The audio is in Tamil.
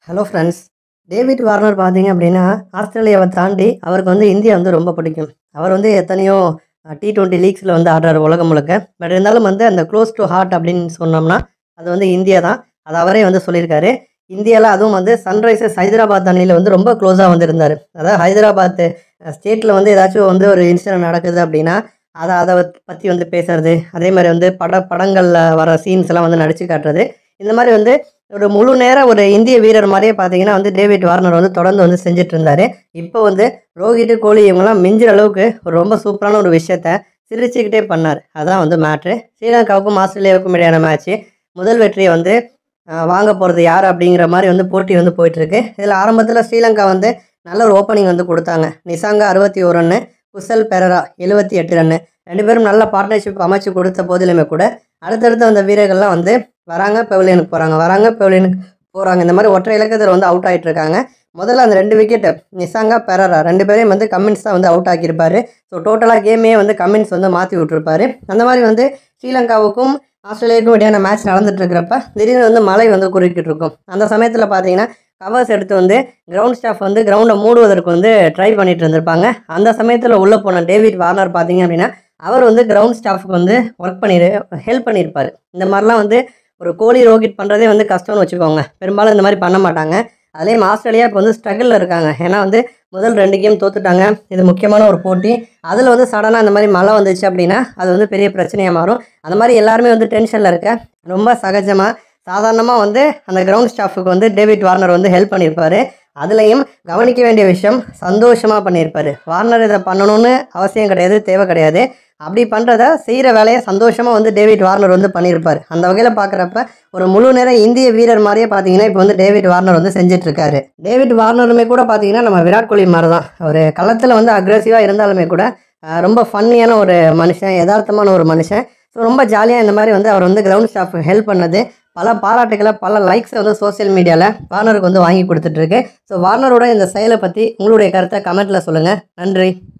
Hello friends. டேவிட் வார்னர் பார்த்தீங்க அப்படின்னா, ஆஸ்திரேலியாவை தாண்டி அவருக்கு வந்து இந்தியா வந்து ரொம்ப பிடிக்கும். அவர் வந்து எத்தனையோ T20 லீக்ஸில் வந்து ஆடுறாரு உலகம் முழுக்க. பட் இருந்தாலும் வந்து அந்த க்ளோஸ் டு ஹார்ட் அப்படின்னு சொன்னோம்னா, அது வந்து இந்தியா தான். அது அவரே வந்து சொல்லியிருக்காரு. இந்தியாவில் அதுவும் வந்து சன்ரைசர்ஸ் ஹைதராபாத் அணியில் வந்து ரொம்ப க்ளோஸாக வந்து இருந்தார். அதாவது ஹைதராபாத் ஸ்டேட்டில் வந்து ஏதாச்சும் வந்து ஒரு இன்சிடென்ட் நடக்குது அப்படின்னா, அதை பற்றி வந்து பேசுறது, அதே மாதிரி வந்து படங்களில் வர சீன்ஸ் எல்லாம் வந்து நடித்து காட்டுறது. இந்த மாதிரி வந்து ஒரு முழு நேர ஒரு இந்திய வீரர் மாதிரியே பார்த்தீங்கன்னா வந்து டேவிட் வார்னர் வந்து தொடர்ந்து வந்து செஞ்சுட்டு இருந்தார். இப்போ வந்து ரோஹித், கோலி இவங்கெல்லாம் மிஞ்சுற அளவுக்கு ஒரு ரொம்ப சூப்பரான ஒரு விஷயத்த சிரிச்சுக்கிட்டே பண்ணார். அதான் வந்து மேட்ரு. ஸ்ரீலங்காவுக்கும் ஆஸ்திரேலியாவுக்கும் இடையான மேட்ச்சு. முதல் வெற்றியை வந்து வாங்க போகிறது யார் அப்படிங்கிற மாதிரி வந்து போட்டி வந்து போயிட்டுருக்கு. இதில் ஆரம்பத்தில் ஸ்ரீலங்கா வந்து நல்ல ஒரு ஓப்பனிங் வந்து கொடுத்தாங்க. Nissanka 61 run, Kusal Perera 78 run. 2 பேரும் நல்ல பார்ட்னர்ஷிப் அமைச்சு கொடுத்த போதிலுமே கூட அடுத்தடுத்து அந்த வீரர்கள்லாம் வந்து வராங்க, பெவிலியனுக்கு போகிறாங்க, வராங்க, பெவிலியனுக்கு போகிறாங்க. இந்த மாதிரி ஒற்றை இலக்கத்தில் வந்து அவுட் ஆகிட்டு இருக்காங்க. முதல்ல அந்த 2 விக்கெட்டு நிசாங்கா, பெரரா 2 பேரையும் வந்து கமின்ஸ் தான் வந்து அவுட் ஆக்கியிருப்பார். ஸோ டோட்டலாக கேமே வந்து கமின்ஸ் வந்து மாற்றி விட்டுருப்பாரு. அந்த மாதிரி வந்து ஸ்ரீலங்காவுக்கும் ஆஸ்திரேலியாவுக்கும் இடையான மேட்ச் நடந்துட்டு இருக்கிறப்ப திடீர்னு வந்து மழை வந்து குறுக்கிட்டு இருக்கும். அந்த சமயத்தில் பார்த்தீங்கன்னா கவர்ஸ் எடுத்து வந்து கிரவுண்ட் ஸ்டாஃப் வந்து கிரவுண்டை மூடுவதற்கு வந்து ட்ரை பண்ணிட்டு இருந்திருப்பாங்க. அந்த சமயத்தில் உள்ளே போன டேவிட் வார்னர் பார்த்தீங்க அப்படின்னா அவர் வந்து கிரவுண்ட் ஸ்டாஃபுக்கு வந்து ஹெல்ப் பண்ணியிருப்பார். இந்த மாதிரிலாம் வந்து ஒரு கோலி, ரோஹித் பண்ணுறதே வந்து கஷ்டம்னு வச்சுக்கோங்க. பெரும்பாலும் இந்த மாதிரி பண்ண மாட்டாங்க. அதுலேயும் ஆஸ்திரேலியா இப்போ வந்து ஸ்ட்ரகிளில் இருக்காங்க. ஏன்னா வந்து முதல் 2 கேம் தோத்துட்டாங்க. இது முக்கியமான ஒரு போட்டி. அதில் வந்து சடனாக இந்த மாதிரி மழை வந்துச்சு அப்படின்னா அது வந்து பெரிய பிரச்சனையாக மாறும். அந்த மாதிரி எல்லாருமே வந்து டென்ஷனில் இருக்க ரொம்ப சகஜமாக சாதாரணமாக வந்து அந்த கிரவுண்ட் ஸ்டாஃபுக்கு வந்து டேவிட் வார்னர் வந்து ஹெல்ப் பண்ணியிருப்பார். அதுலேயும் கவனிக்க வேண்டிய விஷயம், சந்தோஷமாக பண்ணியிருப்பார். வார்னர் இதை பண்ணணும்னு அவசியம் கிடையாது, தேவை கிடையாது. அப்படி பண்ணுறத செய்கிற வேலையை சந்தோஷமாக வந்து டேவிட் வார்னர் வந்து பண்ணியிருப்பார். அந்த வகையில் பார்க்குறப்ப ஒரு முழு நேர இந்திய வீரர் மாதிரியே பார்த்தீங்கன்னா இப்போ வந்து டேவிட் வார்னர் வந்து செஞ்சிட்ருக்காரு. டேவிட் வார்னருமே கூட பார்த்தீங்கன்னா நம்ம விராட் கோலி மாதிரி தான். அவர் களத்தில் வந்து அக்ரெசிவாக இருந்தாலுமே கூட ரொம்ப ஃபன்னியான ஒரு மனுஷன், யதார்த்தமான ஒரு மனுஷன். ஸோ ரொம்ப ஜாலியாக இந்த மாதிரி வந்து அவர் வந்து கிரவுண்ட் ஸ்டாஃப் ஹெல்ப் பண்ணது பல பாராட்டுகளை, பல லைக்ஸை வந்து சோசியல் மீடியாவில் வார்னருக்கு வந்து வாங்கி கொடுத்துட்ருக்கு. ஸோ வார்னரோட இந்த செயலை பற்றி உங்களுடைய கருத்தை கமெண்ட்டில் சொல்லுங்கள். நன்றி.